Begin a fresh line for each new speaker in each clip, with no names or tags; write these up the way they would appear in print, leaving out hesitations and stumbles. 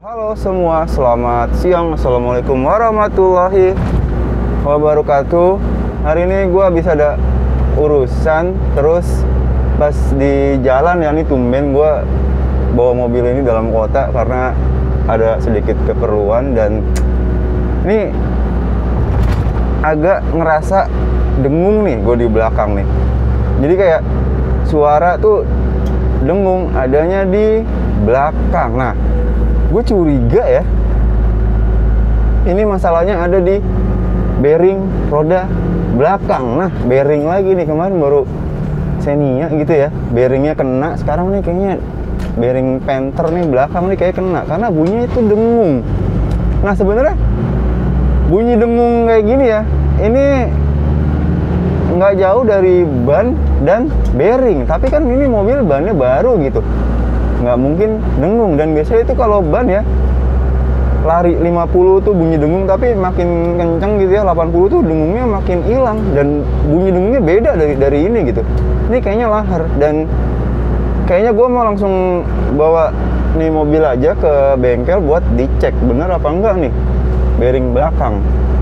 Halo semua, selamat siang. Assalamualaikum warahmatullahi wabarakatuh. Hari ini gue bisa ada urusan. Terus pas di jalan ya, nih tumben gue bawa mobil ini dalam kota karena ada sedikit keperluan. Dan ini agak ngerasa dengung nih gue di belakang nih. Jadi kayak suara tuh dengung adanya di belakang. Nah, gue curiga ya, ini masalahnya ada di bearing roda belakang. Nah, bearing lagi nih, kemarin baru Xenia gitu ya, bearingnya kena. Sekarang nih kayaknya bearing Panther nih belakang nih kayak kena, karena bunyinya itu dengung. Nah, sebenarnya bunyi dengung kayak gini ya, ini nggak jauh dari ban dan bearing. Tapi kan ini mobil bannya baru gitu, nggak mungkin dengung. Dan biasanya itu kalau ban ya lari 50 tuh bunyi dengung, tapi makin kenceng gitu ya 80 tuh dengungnya makin hilang, dan bunyi dengungnya beda dari ini gitu. Ini kayaknya lahar, dan kayaknya gue mau langsung bawa nih mobil aja ke bengkel buat dicek bener apa enggak nih bearing belakang.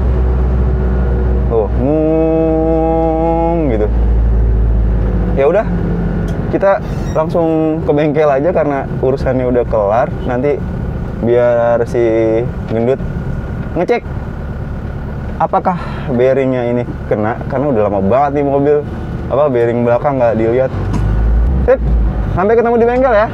Tuh ngung gitu. Ya udah, kita langsung ke bengkel aja karena urusannya udah kelar. Nanti biar si gendut ngecek apakah bearingnya ini kena, karena udah lama banget nih mobil bearing belakang nggak dilihat. Sip, sampai ketemu di bengkel ya.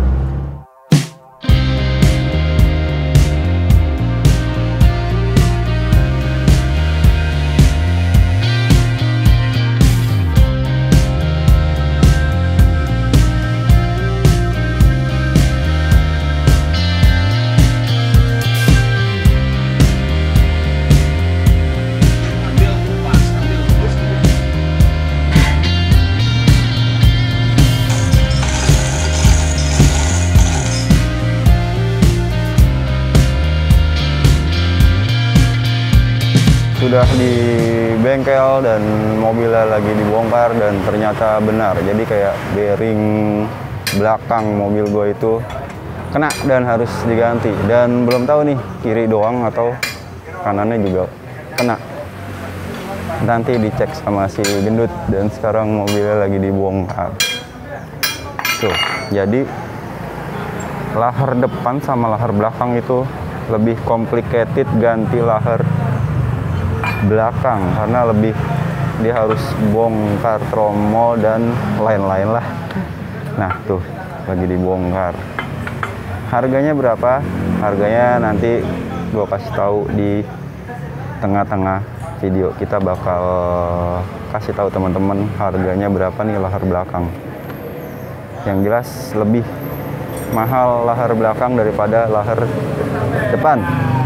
Sudah di bengkel dan mobilnya lagi dibongkar, dan ternyata benar. Jadi kayak bearing belakang mobil gue itu kena dan harus diganti. Dan belum tahu nih kiri doang atau kanannya juga kena. Nanti dicek sama si gendut. Dan sekarang mobilnya lagi dibongkar. Tuh, jadi lahar depan sama lahar belakang itu lebih complicated ganti lahar belakang, karena lebih dia harus bongkar tromol dan lain-lain lah. Nah, tuh lagi dibongkar. Harganya berapa? Harganya nanti gue kasih tahu di tengah-tengah video. Kita bakal kasih tahu teman-teman harganya berapa nih lahar belakang. Yang jelas lebih mahal lahar belakang daripada lahar depan.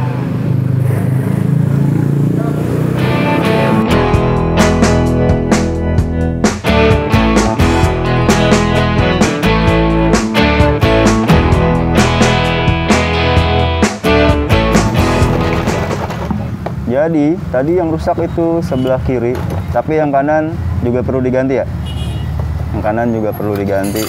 Jadi tadi yang rusak itu sebelah kiri, tapi yang kanan juga perlu diganti ya. Yang kanan juga perlu diganti.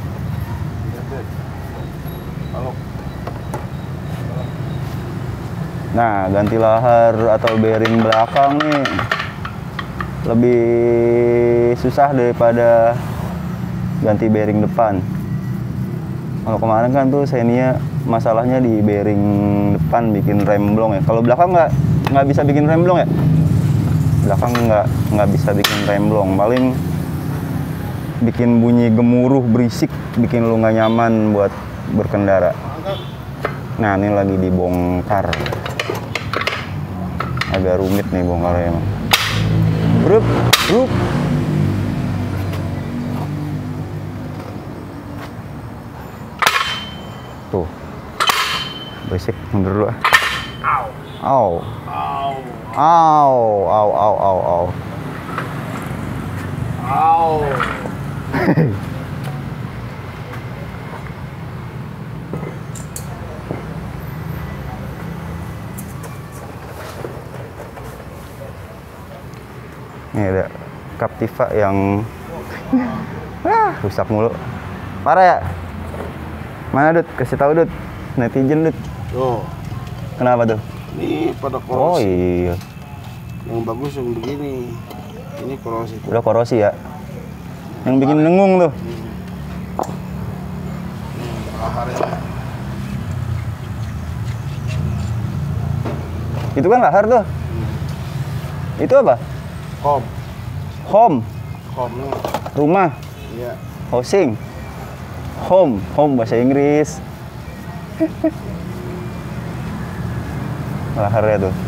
Nah, ganti lahar atau bearing belakang nih lebih susah daripada ganti bearing depan. Kalau kemarin kan tuh Xenia masalahnya di bearing depan bikin remblong ya. Kalau belakang nggak bisa bikin remblong ya. Belakang nggak bisa bikin remblong, paling bikin bunyi gemuruh berisik, bikin lu nggak nyaman buat berkendara. Nah, ini lagi dibongkar. Agak rumit nih bongkarnya emang. Brup. Tuh, berisik, mundur dulu ah. Au. Ini ada Captiva yang rusak mulu. Parah ya? Mana Dut? Kasih tahu Dut. Netizen Dut.
Tuh.
Kenapa tuh?
Ini pada korosi.
Oh iya.
Yang bagus yang begini. Ini korosi.
Udah korosi ya. Yang bikin dengung tuh.
Laharnya.
Itu kan lahar tuh. Itu apa?
Kom.
Home.
Kom nih.
Rumah.
Iya.
Housing. Home. Home bahasa Inggris. Laharnya tuh.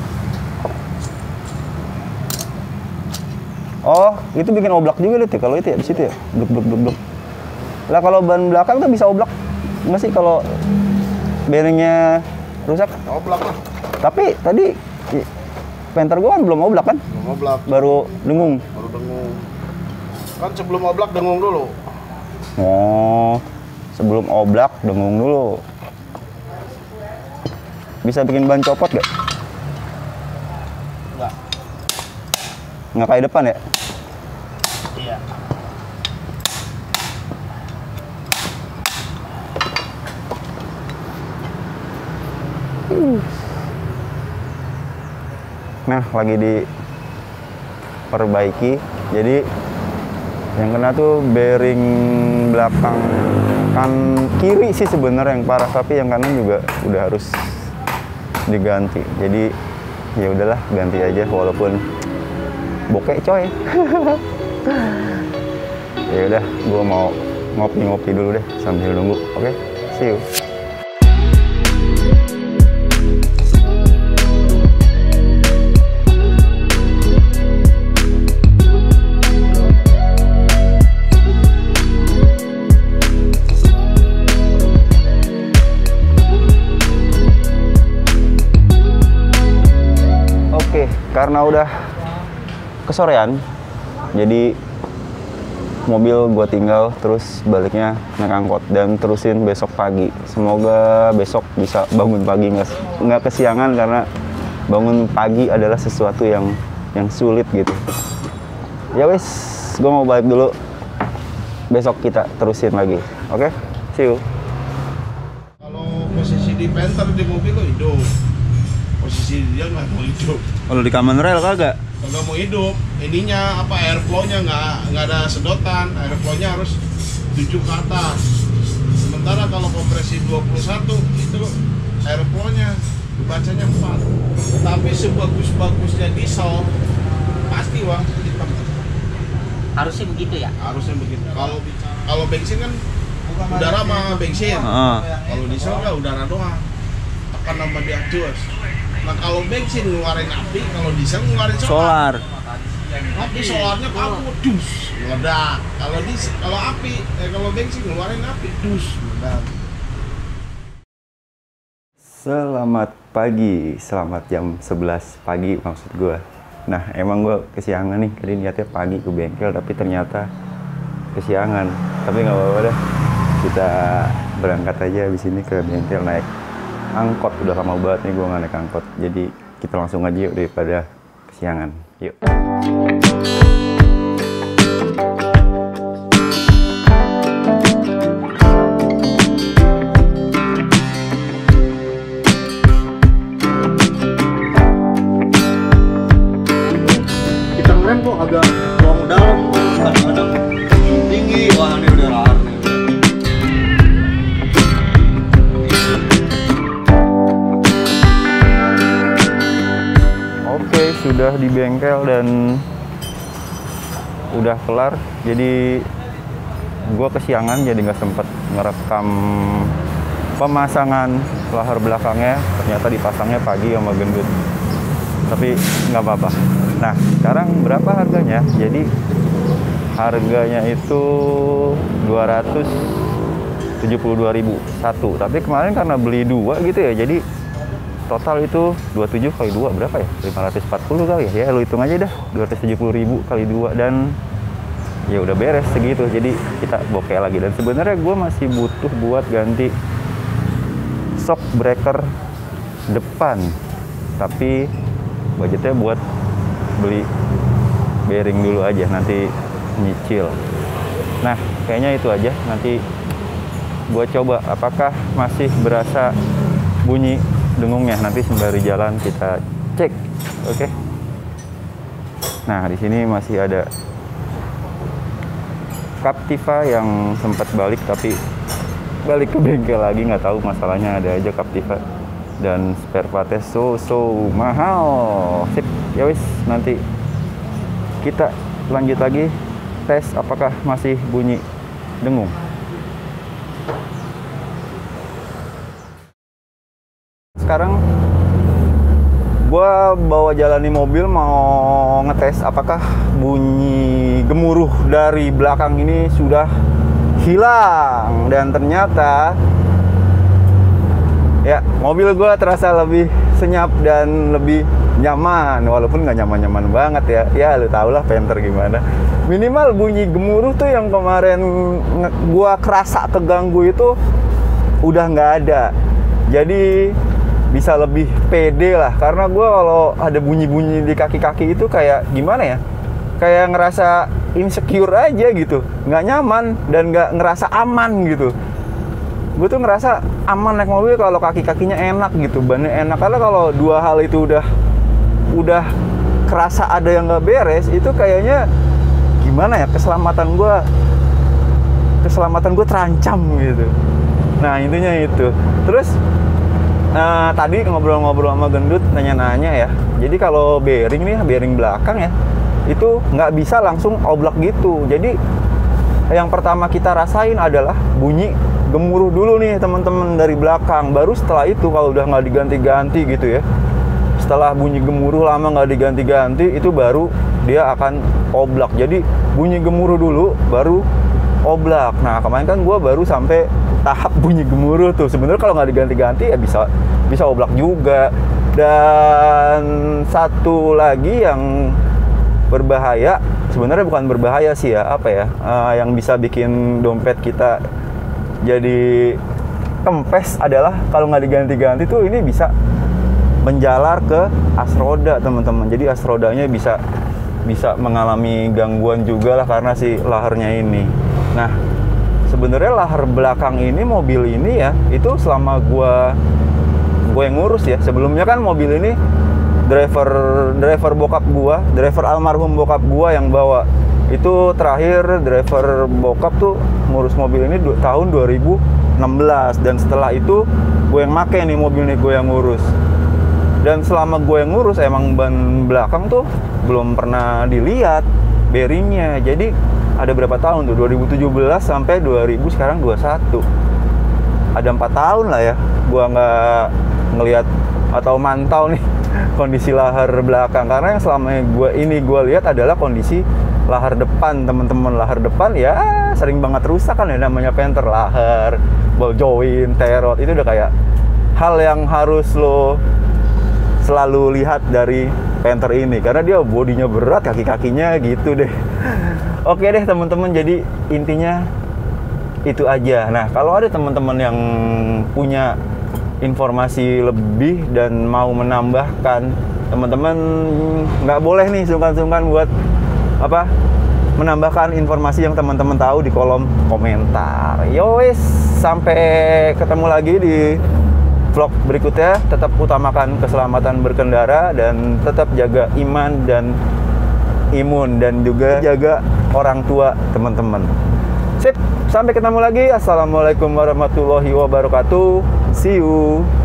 Oh, itu bikin oblak juga deh kalau itu ya, di situ ya. Bluk bluk bluk bluk. Lah kalau ban belakang tuh bisa oblak nggak sih kalau bearingnya rusak?
Oblak lah.
Tapi tadi Panther gua kan belum oblak kan?
Belum oblak.
Baru dengung.
Baru dengung. Kan sebelum oblak dengung dulu.
Oh, sebelum oblak dengung dulu. Bisa bikin ban copot gak?
Enggak.
Nggak kayak depan ya?
Iya.
Nah, lagi diperbaiki. Jadi yang kena tuh bearing belakang kan kiri sih sebenarnya yang parah, tapi yang kanan juga udah harus diganti. Jadi ya udahlah, ganti aja walaupun bokeh coy. Ya udah, gua mau ngopi-ngopi dulu deh sambil nunggu. Oke, see you. Karena udah kesorean, jadi mobil gua tinggal, terus baliknya naik angkot dan terusin besok pagi. Semoga besok bisa bangun pagi, nggak kesiangan, karena bangun pagi adalah sesuatu yang sulit gitu. Ya wis, gua mau balik dulu. Besok kita terusin lagi. Oke, see you.
Kalau posisi di Panther di mobil lo hidup. Posisi dia nggak mau hidup.
Kalau di Common Rail kagak?
Nggak mau hidup. Ininya apa, airflow-nya nggak ada sedotan. Airflow-nya harus 7 ke atas. Sementara kalau kompresi 21 itu airflow-nya dibacanya 4. Tapi sebagus-bagusnya diesel pasti wah hitam.
Harusnya begitu ya?
Harusnya begitu. Kalau bensin kan udara sama bensin. Kalau diesel kan udara doang. Tekan sama dia adjust. Nah kalau bensin ngeluarin api, kalau diesel ngeluarin solar. Tapi solarnya kabut, dus, meledak. Kalau bensin ngeluarin api, dus, meledak.
Selamat pagi, selamat jam 11 pagi maksud gue. Nah emang gue kesiangan nih, tadi niatnya pagi ke bengkel tapi ternyata kesiangan. Tapi nggak apa-apa dah, kita berangkat aja abis ini ke bengkel naik angkot. Udah lama banget nih gue nggak naik angkot, jadi kita langsung aja yuk daripada kesiangan. Yuk.
Kita ngerem kok agak ruang dalam, kadang-kadang tinggi. Wah ini udah rar nih.
Oke, sudah di bengkel dan udah kelar. Jadi gue kesiangan, jadi nggak sempet ngerekam pemasangan lahar belakangnya. Ternyata dipasangnya pagi sama gendut. Tapi nggak apa-apa. Nah, sekarang berapa harganya? Jadi harganya itu 272.000 satu. Tapi kemarin karena beli dua gitu ya, jadi total itu 27 kali 2 berapa ya? 540 kali ya? Ya lu hitung aja dah, 270.000 kali 2 dan ya udah beres segitu. Jadi kita bokeh lagi. Dan sebenarnya gue masih butuh buat ganti shock breaker depan, tapi budgetnya buat beli bearing dulu aja, nanti nyicil. Nah kayaknya itu aja. Nanti gue coba apakah masih berasa bunyi dengungnya. Nanti sembari jalan kita cek. Oke. Nah, di sini masih ada Captiva yang sempat balik tapi balik ke bengkel lagi, nggak tahu masalahnya, ada aja Captiva. Dan spare partnya so mahal. Sip, ya wis, nanti kita lanjut lagi tes apakah masih bunyi dengung. Sekarang gua bawa jalani mobil mau ngetes apakah bunyi gemuruh dari belakang ini sudah hilang, dan ternyata ya mobil gua terasa lebih senyap dan lebih nyaman, walaupun nggak nyaman-nyaman banget ya. Ya lu tau lah Panther gimana. Minimal bunyi gemuruh tuh yang kemarin gua kerasa keganggu itu udah nggak ada. Jadi bisa lebih pede lah, karena gue kalau ada bunyi-bunyi di kaki-kaki itu kayak gimana ya, kayak ngerasa insecure aja gitu, nggak nyaman dan nggak ngerasa aman gitu. Gue tuh ngerasa aman naik mobil kalau kaki-kakinya enak gitu, bannya enak. Karena kalau dua hal itu udah kerasa ada yang nggak beres, itu kayaknya gimana ya, keselamatan gue terancam gitu. Nah intinya itu. Terus tadi ngobrol-ngobrol sama Gendut, nanya-nanya ya. Jadi kalau bearing nih, bearing belakang ya, itu nggak bisa langsung oblak gitu. Jadi yang pertama kita rasain adalah bunyi gemuruh dulu nih teman-teman dari belakang. Baru setelah itu kalau udah nggak diganti-ganti gitu ya, setelah bunyi gemuruh lama nggak diganti-ganti, itu baru dia akan oblak. Jadi bunyi gemuruh dulu, baru oblak. Nah kemarin kan gue baru sampai tahap bunyi gemuruh tuh. Sebenarnya kalau nggak diganti-ganti ya bisa oblak juga. Dan satu lagi yang berbahaya, sebenarnya bukan berbahaya sih ya, apa ya, yang bisa bikin dompet kita jadi kempes adalah kalau nggak diganti-ganti tuh ini bisa menjalar ke as roda teman-teman. Jadi as rodanya bisa mengalami gangguan juga lah karena si laharnya ini. Nah sebenarnya lahar belakang ini mobil ini ya, itu selama gue yang ngurus ya. Sebelumnya kan mobil ini driver bokap gue, driver almarhum bokap gue yang bawa. Itu terakhir driver bokap tuh ngurus mobil ini tahun 2016, dan setelah itu gue yang make nih mobil nih, gue yang ngurus. Dan selama gue yang ngurus emang ban belakang tuh belum pernah dilihat bearingnya. Jadi ada berapa tahun tuh, 2017 sampai 2000 sekarang 21, ada 4 tahun lah ya gua nggak ngelihat atau mantau nih kondisi lahar belakang. Karena yang selama gua lihat adalah kondisi lahar depan teman-teman. Lahar depan ya sering banget rusak kan ya, namanya Panther, lahar, ball joint, terot, itu udah kayak hal yang harus lo selalu lihat dari Panther ini, karena dia bodinya berat, kaki-kakinya gitu deh. Oke deh teman-teman, jadi intinya itu aja. Nah kalau ada teman-teman yang punya informasi lebih dan mau menambahkan, teman-teman nggak boleh nih sungkan-sungkan buat menambahkan informasi yang teman-teman tahu di kolom komentar. Yowes, sampai ketemu lagi di vlog berikutnya. Tetap utamakan keselamatan berkendara dan tetap jaga iman dan imun, dan juga jaga orang tua teman-teman. Sip, sampai ketemu lagi. Assalamualaikum warahmatullahi wabarakatuh. See you.